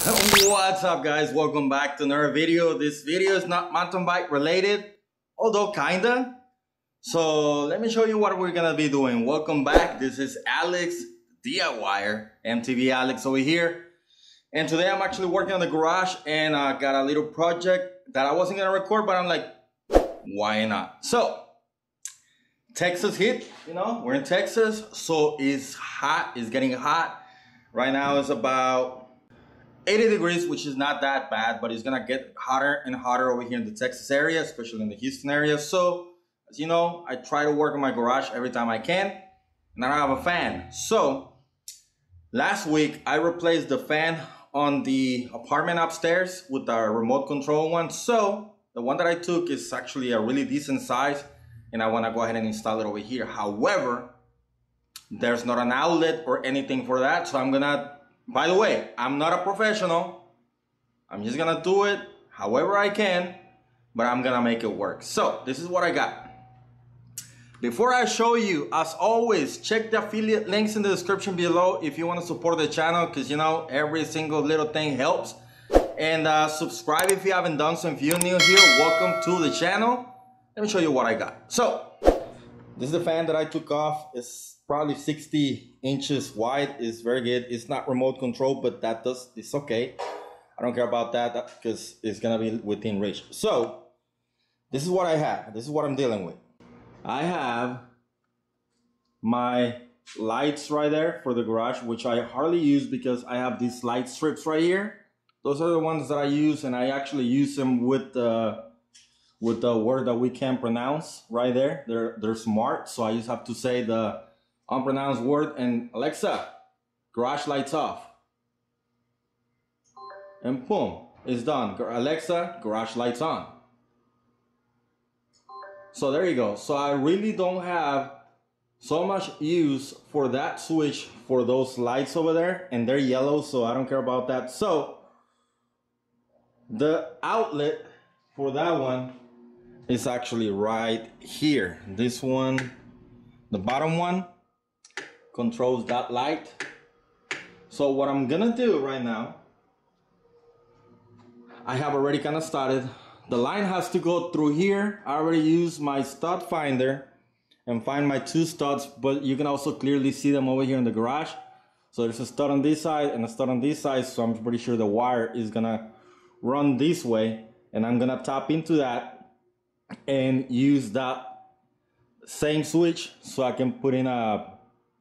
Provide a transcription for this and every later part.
What's up, guys? Welcome back to another video. This video is not mountain bike related, although kinda. So let me show you what we're gonna be doing. Welcome back. This is Alex DIYer, MTV Alex over here. And today I'm actually working on the garage and I got a little project that I wasn't gonna record, but I'm like, why not? So Texas hit, we're in Texas, so it's hot, it's getting hot. Right now it's about 80 degrees, which is not that bad, but it's gonna get hotter and hotter over here in the Texas area, especially in the Houston area. So, as you know, I try to work on my garage every time I can, and I don't have a fan. So, last week I replaced the fan on the apartment upstairs with our remote control one. So, the one that I took is actually a really decent size, and I wanna go ahead and install it over here. However, there's not an outlet or anything for that, so I'm gonna, by the way, I'm not a professional. I'm just gonna do it however I can, but I'm gonna make it work. So this is what I got. Before I show you, as always, check the affiliate links in the description below if you want to support the channel, because every single little thing helps. And subscribe if you haven't done so. If you're new here, welcome to the channel. Let me show you what I got. So this is the fan that I took off. It's probably 60 inches wide. It's very good. It's not remote control, but it's okay. I don't care about that because it's gonna be within reach. So this is what I have. This is what I'm dealing with. I have my lights right there for the garage, which I hardly use because I have these light strips right here. Those are the ones that I use, and I actually use them with the word that we can't pronounce right there. They're smart, so I just have to say the unpronounced word and Alexa, garage lights off. And boom, it's done. Alexa, garage lights on. So there you go. So I really don't have so much use for that switch for those lights over there, and they're yellow, so I don't care about that. So the outlet for that one is actually right here. This one, the bottom one, controls that light. So what I'm gonna do right now, I have already kind of started. The line has to go through here. I already used my stud finder and find my two studs, but you can also clearly see them over here in the garage. So there's a stud on this side and a stud on this side, so I'm pretty sure the wire is gonna run this way, and I'm gonna tap into that and use that same switch so I can put in a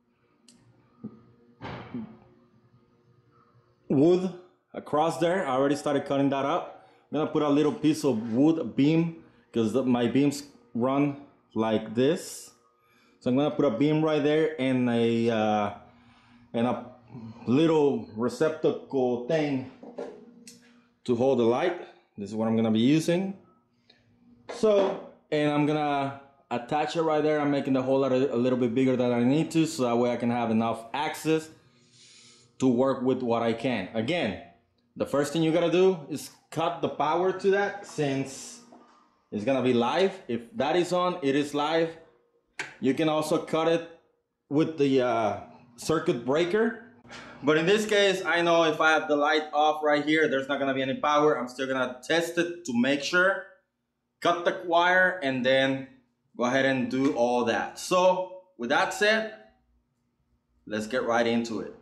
wood across there. I already started cutting that up. I'm gonna put a little piece of wood beam because my beams run like this. So I'm gonna put a beam right there and a little receptacle thing to hold the light. This is what I'm gonna be using. So, and I'm gonna attach it right there. I'm making the hole a little bit bigger than I need to, so that way I can have enough access to work with what I can. Again, the first thing you gotta do is cut the power to that, since it's gonna be live. If that is on, it is live. You can also cut it with the circuit breaker. But in this case, I know if I have the light off right here, there's not gonna be any power. I'm still gonna test it to make sure. Cut the wire and then go ahead and do all that. So with that said, let's get right into it.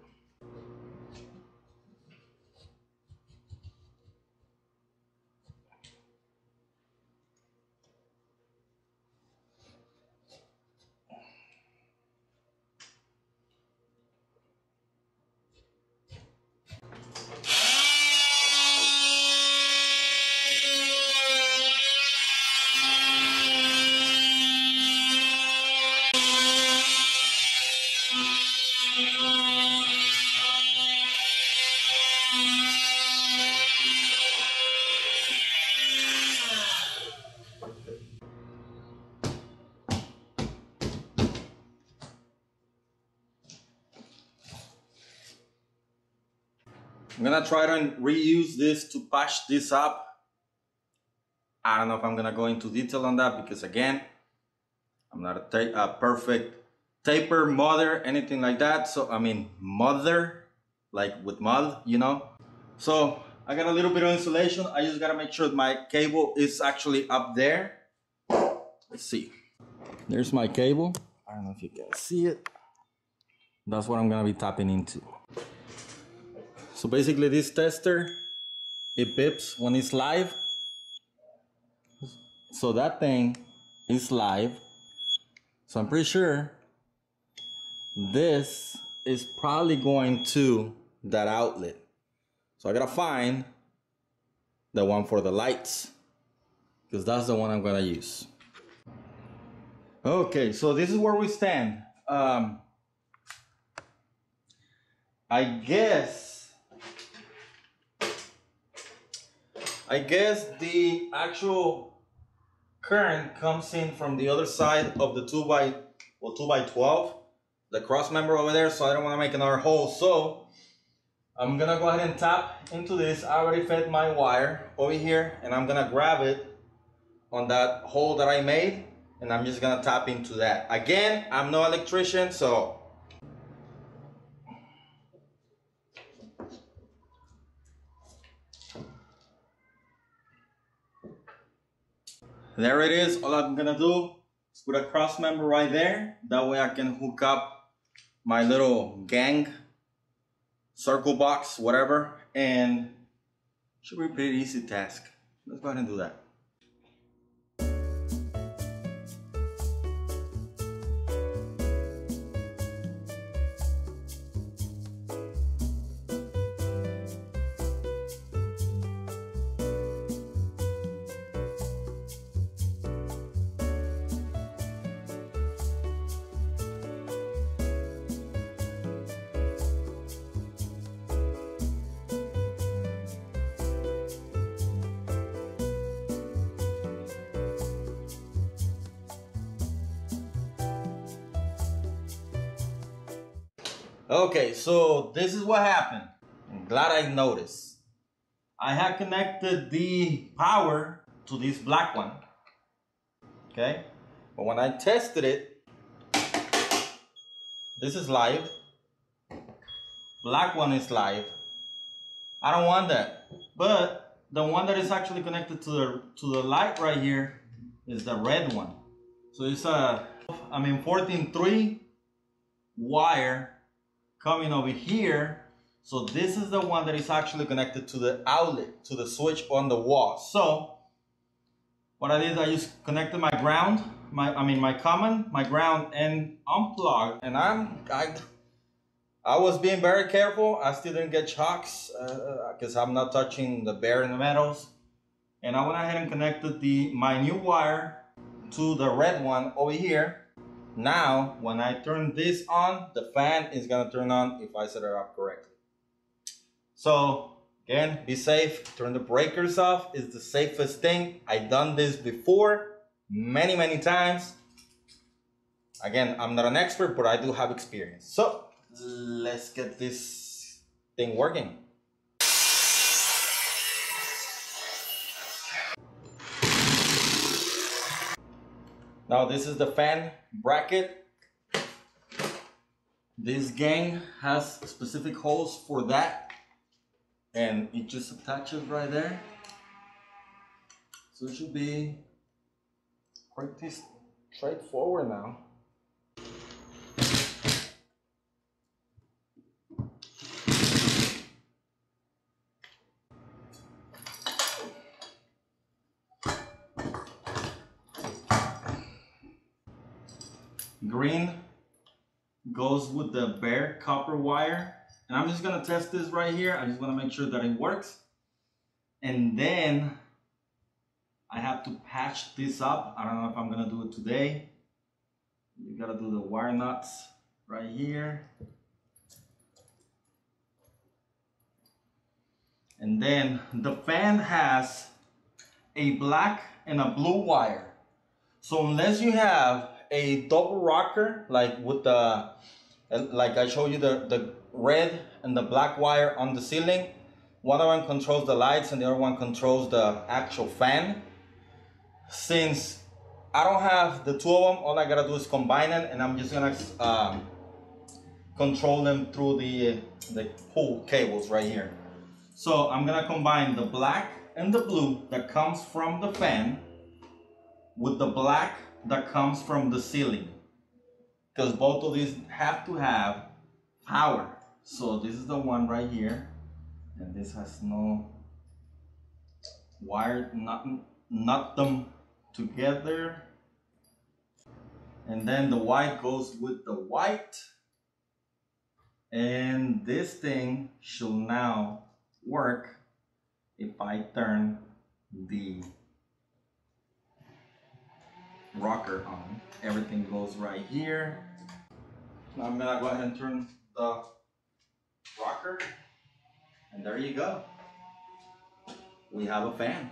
I'm gonna try to reuse this to patch this up. I don't know if I'm gonna go into detail on that because again, I'm not a perfect taper mother, anything like that. So I mean mother, like with mud, you know. So I got a little bit of insulation. I just gotta make sure my cable is actually up there. Let's see. There's my cable. I don't know if you can see it. That's what I'm gonna be tapping into. So basically this tester, it bips when it's live. So that thing is live. So I'm pretty sure this is probably going to that outlet. So I gotta find the one for the lights, because that's the one I'm gonna use. Okay, so this is where we stand. I guess the actual current comes in from the other side of the 2x12, the cross member over there, so I don't want to make another hole. So I'm gonna go ahead and tap into this. I already fed my wire over here, and I'm gonna grab it on that hole that I made, and I'm just gonna tap into that. Again, I'm no electrician, so there it is. All I'm gonna do is put a cross member right there. That way I can hook up my little gang circle box, whatever, and it should be a pretty easy task. Let's go ahead and do that. Okay, so this is what happened. I'm glad I noticed. I had connected the power to this black one. Okay, but when I tested it, this is live. Black one is live. I don't want that. But the one that is actually connected to the light right here is the red one. So it's a 14.3 wire coming over here. So this is the one that is actually connected to the outlet, to the switch on the wall. So what I did, I just connected my ground, my common, my ground, and unplugged. And I was being very careful. I still didn't get shocks because I'm not touching the bare metals. And I went ahead and connected my new wire to the red one over here. Now, when I turn this on, the fan is gonna turn on if I set it up correctly. So, again, be safe. Turn the breakers off. It's the safest thing. I've done this before many, many times. Again, I'm not an expert, but I do have experience. So, let's get this thing working. Now this is the fan bracket. This gang has specific holes for that, and it just attaches right there. So it should be pretty straightforward now. Green goes with the bare copper wire, and I'm just gonna test this right here. I just want to make sure that it works, and then I have to patch this up. I don't know if I'm gonna do it today. You gotta do the wire nuts right here, and then the fan has a black and a blue wire. So unless you have a double rocker, like with the, like I showed you the red and the black wire on the ceiling, one of them controls the lights and the other one controls the actual fan. Since I don't have the two of them, all I gotta do is combine them, and I'm just gonna control them through the pull cables right here. So I'm gonna combine the black and the blue that comes from the fan with the black that comes from the ceiling, because both of these have to have power. So this is the one right here, and this has no wire, not them together. And then the white goes with the white, and this thing should now work if I turn the rocker on. Everything goes right here. Now I'm gonna go ahead and turn the rocker, and there you go. We have a fan.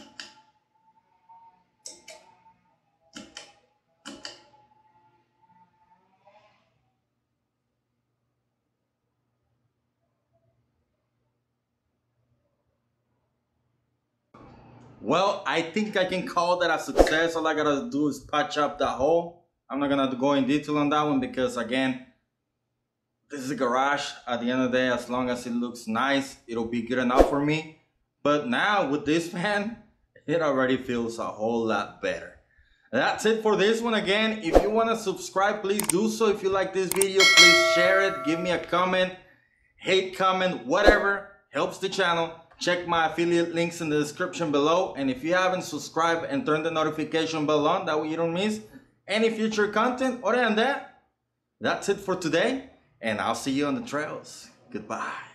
Well, I think I can call that a success. All I gotta do is patch up that hole. I'm not gonna go in detail on that one because, again, this is a garage. At the end of the day, as long as it looks nice, it'll be good enough for me. But now with this fan, it already feels a whole lot better. That's it for this one. Again, if you want to subscribe, please do so. If you like this video, please share it. Give me a comment, hate comment, whatever helps the channel. Check my affiliate links in the description below. And if you haven't subscribed and turn the notification bell on, that way you don't miss any future content. Other than that, that's it for today. And I'll see you on the trails. Goodbye.